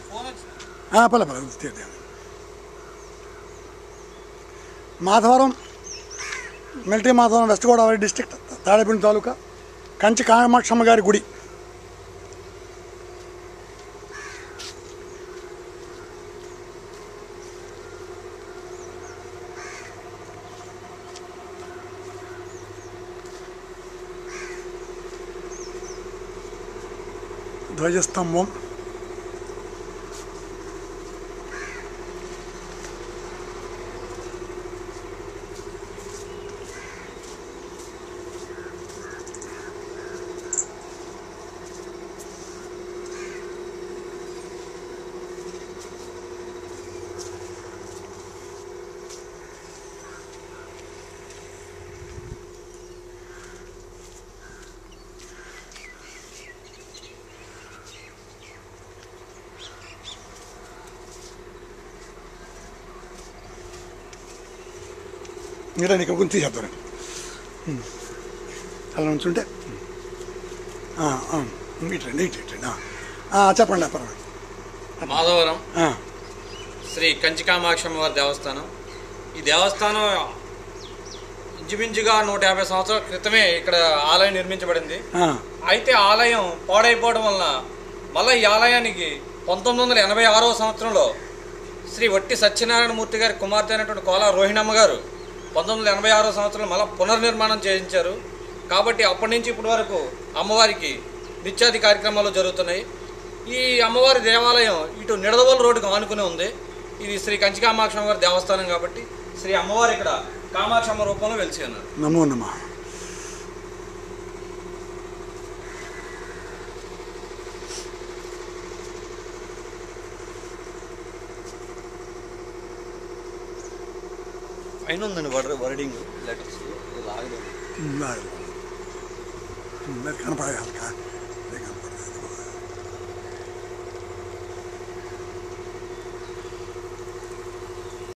పర్లే Madhavaram military Madhavaram west Godavari district Tadepalli taluka Kanchi Kamakshamma గారి గుడి. ధ్వజస్తంభం, మీరే నీకు కొంచెం తీసేద్దాం అలా నుంచుంటే ఇటండి చెప్పండి. పర్వాలేదు. మాధవరం శ్రీ కంచి కామాక్షమ్మ వారి దేవస్థానం. ఈ దేవస్థానం ఇంచుమించుగా 150 సంవత్సరాల క్రితమే ఇక్కడ ఆలయం నిర్మించబడింది. అయితే ఆలయం పాడైపోవడం వలన మళ్ళీ ఈ ఆలయానికి 1986వ సంవత్సరంలో శ్రీ వట్టి సత్యనారాయణమూర్తి గారి కుమార్తె అయినటువంటి కోలా రోహిణమ్మ గారు 1986వ సంవత్సరంలో మళ్ళీ పునర్నిర్మాణం చేయించారు. కాబట్టి అప్పటి నుంచి ఇప్పటి వరకు అమ్మవారికి నిత్యాది కార్యక్రమాలు జరుగుతున్నాయి. ఈ అమ్మవారి దేవాలయం ఇటు నిడదవోలు రోడ్డుకు ఆనుకుని ఉంది. ఇది శ్రీ కంచి కామాక్షమ్మ వారి దేవస్థానం కాబట్టి శ్రీ అమ్మవారు ఇక్కడ కామాక్షమ్మ రూపంలో వెలిసి ఉన్నారు. నమో నమః. పైన ఉందండి వర్డింగ్ లెటర్స్ కనపడగలక